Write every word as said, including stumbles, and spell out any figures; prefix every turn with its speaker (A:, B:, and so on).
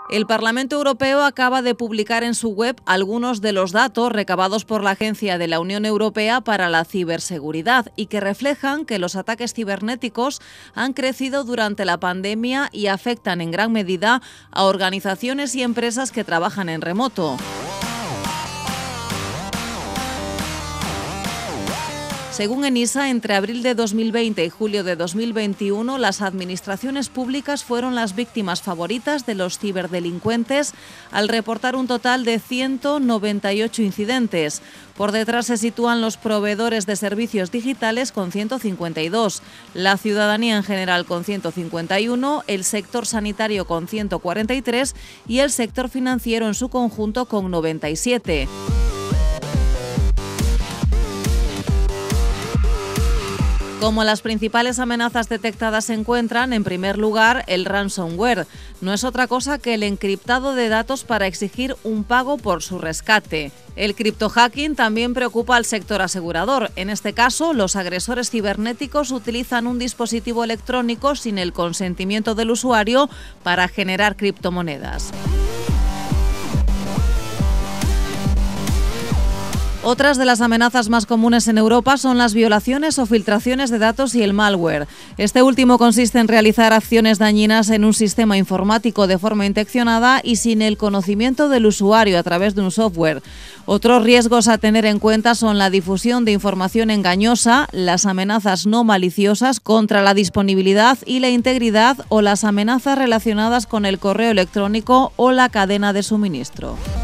A: El Parlamento Europeo acaba de publicar en su web algunos de los datos recabados por la Agencia de la Unión Europea para la Ciberseguridad y que reflejan que los ataques cibernéticos han crecido durante la pandemia y afectan en gran medida a organizaciones y empresas que trabajan en remoto. Según ENISA, entre abril de dos mil veinte y julio de dos mil veintiuno, las administraciones públicas fueron las víctimas favoritas de los ciberdelincuentes al reportar un total de ciento noventa y ocho incidentes. Por detrás se sitúan los proveedores de servicios digitales con ciento cincuenta y dos, la ciudadanía en general con ciento cincuenta y uno, el sector sanitario con ciento cuarenta y tres y el sector financiero en su conjunto con noventa y siete. Como las principales amenazas detectadas se encuentran, en primer lugar, el ransomware. No es otra cosa que el encriptado de datos para exigir un pago por su rescate. El criptohacking también preocupa al sector asegurador. En este caso, los agresores cibernéticos utilizan un dispositivo electrónico sin el consentimiento del usuario para generar criptomonedas. Otras de las amenazas más comunes en Europa son las violaciones o filtraciones de datos y el malware. Este último consiste en realizar acciones dañinas en un sistema informático de forma intencionada y sin el conocimiento del usuario a través de un software. Otros riesgos a tener en cuenta son la difusión de información engañosa, las amenazas no maliciosas contra la disponibilidad y la integridad o las amenazas relacionadas con el correo electrónico o la cadena de suministro.